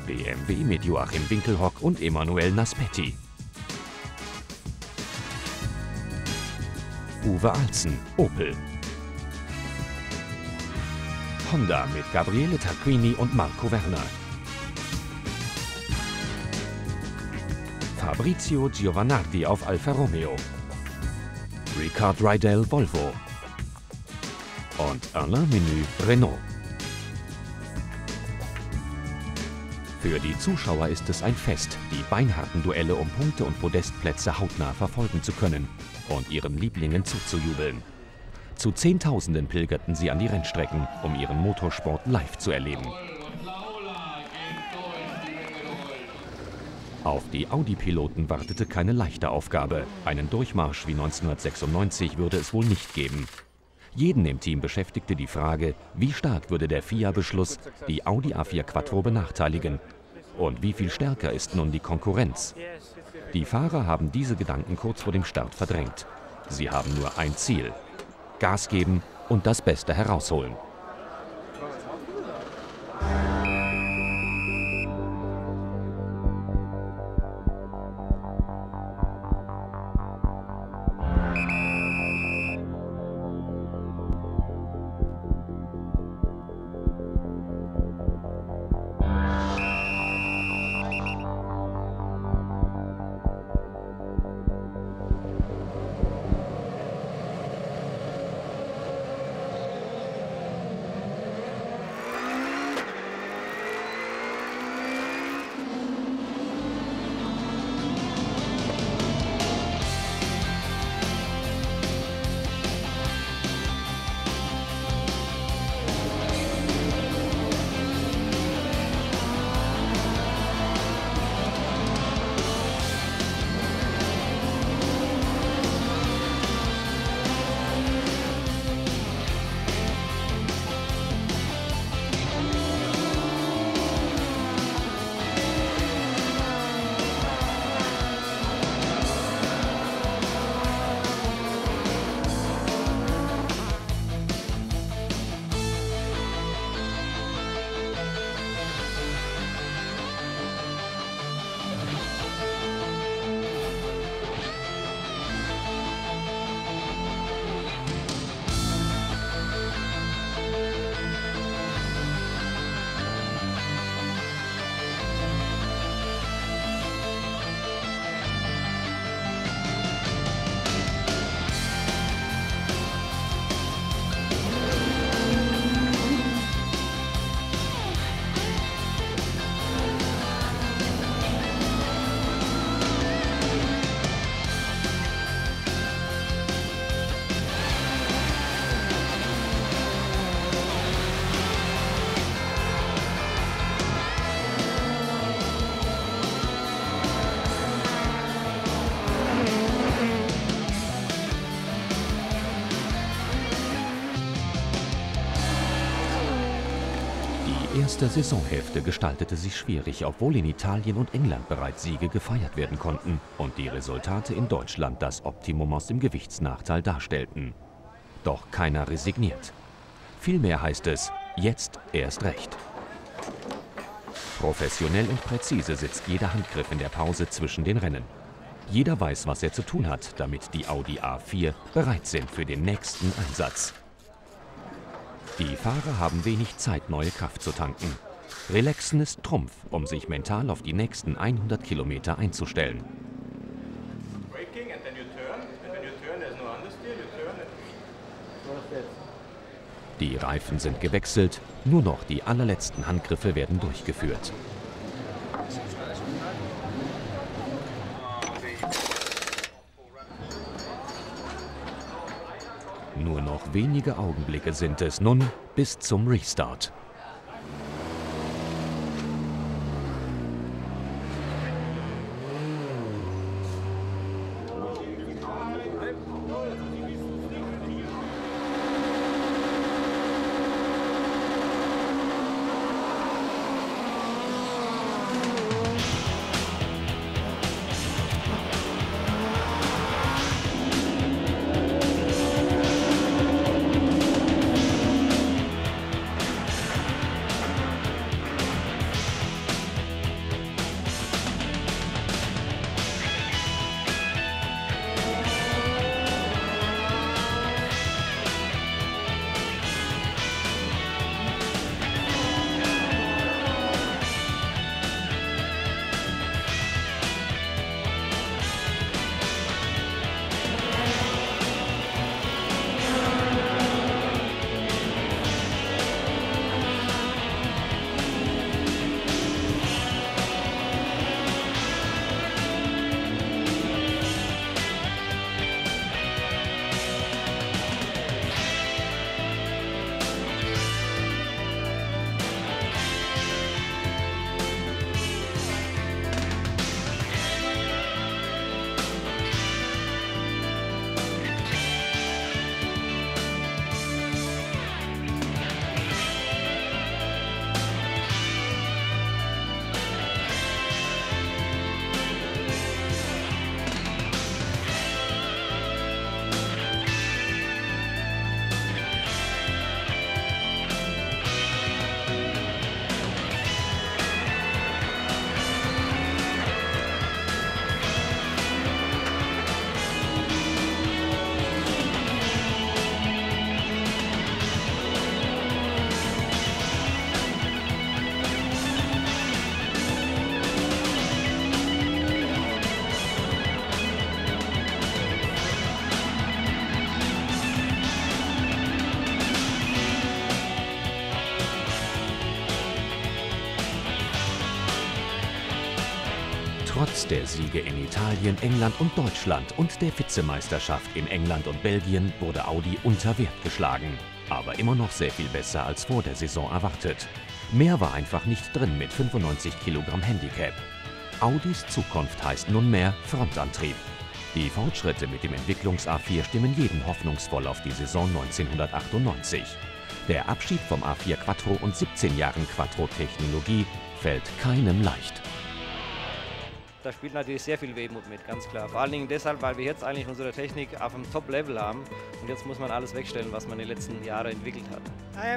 BMW mit Joachim Winkelhock und Emanuel Naspetti. Uwe Alzen, Opel. Honda mit Gabriele Tarquini und Marco Werner. Fabrizio Giovanardi auf Alfa Romeo. Ricard Rydell, Volvo. Und Alain Menü, Renault. Für die Zuschauer ist es ein Fest, die beinharten Duelle um Punkte und Podestplätze hautnah verfolgen zu können und ihren Lieblingen zuzujubeln. Zu Zehntausenden pilgerten sie an die Rennstrecken, um ihren Motorsport live zu erleben. Auf die Audi-Piloten wartete keine leichte Aufgabe. Einen Durchmarsch wie 1996 würde es wohl nicht geben. Jeden im Team beschäftigte die Frage, wie stark würde der FIA-Beschluss die Audi A4 Quattro benachteiligen und wie viel stärker ist nun die Konkurrenz. Die Fahrer haben diese Gedanken kurz vor dem Start verdrängt. Sie haben nur ein Ziel: Gas geben und das Beste herausholen. Die erste Saisonhälfte gestaltete sich schwierig, obwohl in Italien und England bereits Siege gefeiert werden konnten und die Resultate in Deutschland das Optimum aus dem Gewichtsnachteil darstellten. Doch keiner resigniert. Vielmehr heißt es, jetzt erst recht. Professionell und präzise sitzt jeder Handgriff in der Pause zwischen den Rennen. Jeder weiß, was er zu tun hat, damit die Audi A4 bereit sind für den nächsten Einsatz. Die Fahrer haben wenig Zeit, neue Kraft zu tanken. Relaxen ist Trumpf, um sich mental auf die nächsten 100 Kilometer einzustellen. Die Reifen sind gewechselt, nur noch die allerletzten Handgriffe werden durchgeführt. Nur noch wenige Augenblicke sind es nun bis zum Restart. Trotz der Siege in Italien, England und Deutschland und der Vizemeisterschaft in England und Belgien wurde Audi unter Wert geschlagen. Aber immer noch sehr viel besser als vor der Saison erwartet. Mehr war einfach nicht drin mit 95 Kilogramm Handicap. Audis Zukunft heißt nunmehr Frontantrieb. Die Fortschritte mit dem Entwicklungs-A4 stimmen jeden hoffnungsvoll auf die Saison 1998. Der Abschied vom A4 Quattro und 17 Jahren Quattro-Technologie fällt keinem leicht. Da spielt natürlich sehr viel Wehmut mit, ganz klar. Vor allen Dingen deshalb, weil wir jetzt eigentlich unsere Technik auf einem Top-Level haben und jetzt muss man alles wegstellen, was man in den letzten Jahren entwickelt hat.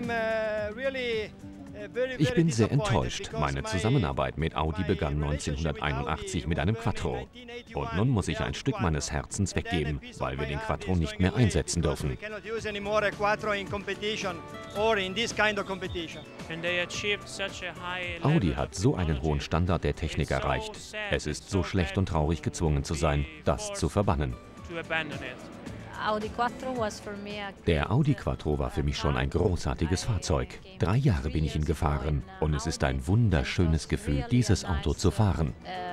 Ich bin sehr enttäuscht. Meine Zusammenarbeit mit Audi begann 1981 mit einem Quattro. Und nun muss ich ein Stück meines Herzens weggeben, weil wir den Quattro nicht mehr einsetzen dürfen. Audi hat so einen hohen Standard der Technik erreicht. Es ist so schlecht und traurig, gezwungen zu sein, das zu verbannen. Der Audi Quattro war für mich schon ein großartiges Fahrzeug. 3 Jahre bin ich ihn gefahren und es ist ein wunderschönes Gefühl, dieses Auto zu fahren.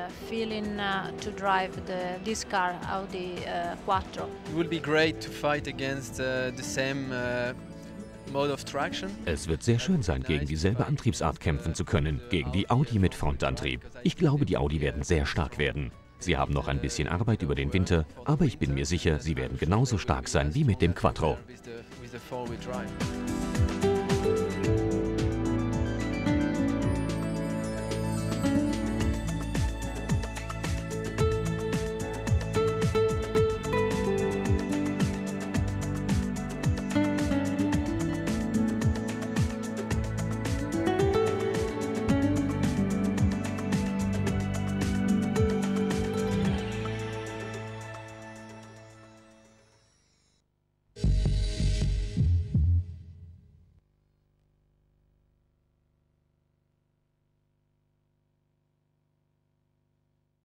Es wird sehr schön sein, gegen dieselbe Antriebsart kämpfen zu können, gegen die Audi mit Frontantrieb. Ich glaube, die Audi werden sehr stark werden. Sie haben noch ein bisschen Arbeit über den Winter, aber ich bin mir sicher, sie werden genauso stark sein wie mit dem Quattro.